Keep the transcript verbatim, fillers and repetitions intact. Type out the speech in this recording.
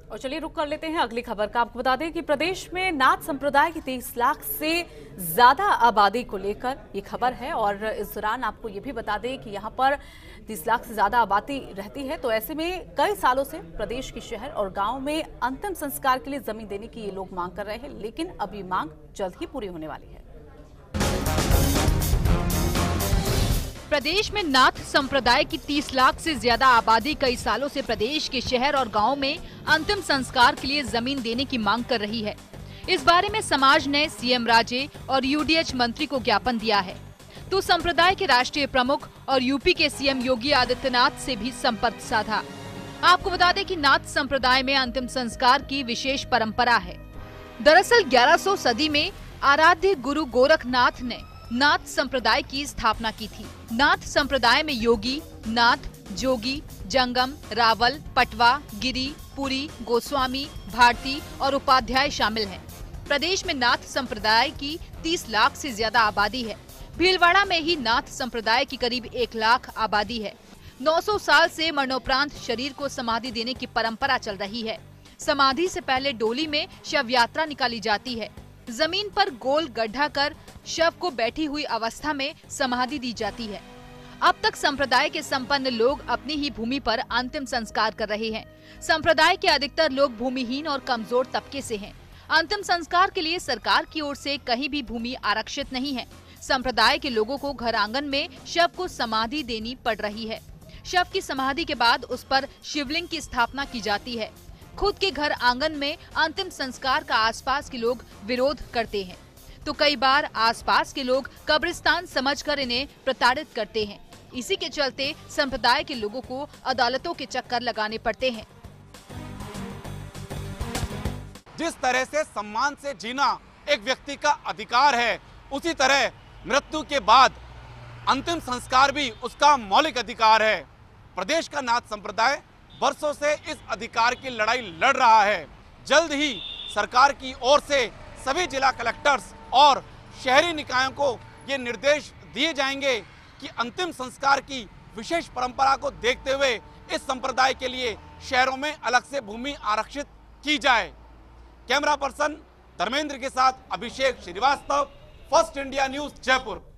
और चलिए रुक कर लेते हैं अगली खबर का। आपको बता दें कि प्रदेश में नाथ संप्रदाय की तीस लाख से ज्यादा आबादी को लेकर ये खबर है और इस दौरान आपको ये भी बता दें कि यहाँ पर तीस लाख से ज्यादा आबादी रहती है। तो ऐसे में कई सालों से प्रदेश के शहर और गांव में अंतिम संस्कार के लिए जमीन देने की ये लोग मांग कर रहे हैं, लेकिन अब ये मांग जल्द ही पूरी होने वाली है। प्रदेश में नाथ संप्रदाय की तीस लाख से ज्यादा आबादी कई सालों से प्रदेश के शहर और गांव में अंतिम संस्कार के लिए जमीन देने की मांग कर रही है। इस बारे में समाज ने सीएम राजे और यूडीएच मंत्री को ज्ञापन दिया है, तो संप्रदाय के राष्ट्रीय प्रमुख और यूपी के सीएम योगी आदित्यनाथ से भी संपर्क साधा। आपको बता दें कि नाथ संप्रदाय में अंतिम संस्कार की विशेष परंपरा है। दरअसल ग्यारह सौ सदी में आराध्य गुरु गोरखनाथ ने नाथ संप्रदाय की स्थापना की थी। नाथ संप्रदाय में योगी, नाथ, जोगी, जंगम, रावल, पटवा, गिरी, पुरी, गोस्वामी, भारती और उपाध्याय शामिल हैं। प्रदेश में नाथ संप्रदाय की तीस लाख से ज्यादा आबादी है। भीलवाड़ा में ही नाथ संप्रदाय की करीब एक लाख आबादी है। नौ सौ साल से मरणोपरांत शरीर को समाधि देने की परंपरा चल रही है। समाधि से पहले डोली में शव यात्रा निकाली जाती है। जमीन पर गोल गड्ढा कर शव को बैठी हुई अवस्था में समाधि दी जाती है। अब तक संप्रदाय के संपन्न लोग अपनी ही भूमि पर अंतिम संस्कार कर रहे हैं। संप्रदाय के अधिकतर लोग भूमिहीन और कमजोर तबके से हैं। अंतिम संस्कार के लिए सरकार की ओर से कहीं भी भूमि आरक्षित नहीं है। संप्रदाय के लोगों को घर आंगन में शव को समाधि देनी पड़ रही है। शव की समाधि के बाद उस पर शिवलिंग की स्थापना की जाती है। खुद के घर आंगन में अंतिम संस्कार का आसपास के लोग विरोध करते हैं, तो कई बार आसपास के लोग कब्रिस्तान समझकर इन्हें प्रताड़ित करते हैं। इसी के चलते संप्रदाय के लोगों को अदालतों के चक्कर लगाने पड़ते हैं। जिस तरह से सम्मान से जीना एक व्यक्ति का अधिकार है, उसी तरह मृत्यु के बाद अंतिम संस्कार भी उसका मौलिक अधिकार है। प्रदेश का नाथ संप्रदाय वर्षों से इस अधिकार की लड़ाई लड़ रहा है। जल्द ही सरकार की ओर से सभी जिला कलेक्टर्स और शहरी निकायों को ये निर्देश दिए जाएंगे कि अंतिम संस्कार की विशेष परंपरा को देखते हुए इस संप्रदाय के लिए शहरों में अलग से भूमि आरक्षित की जाए। कैमरा पर्सन धर्मेंद्र के साथ Abhishek Shrivastava, First India News, Jaipur.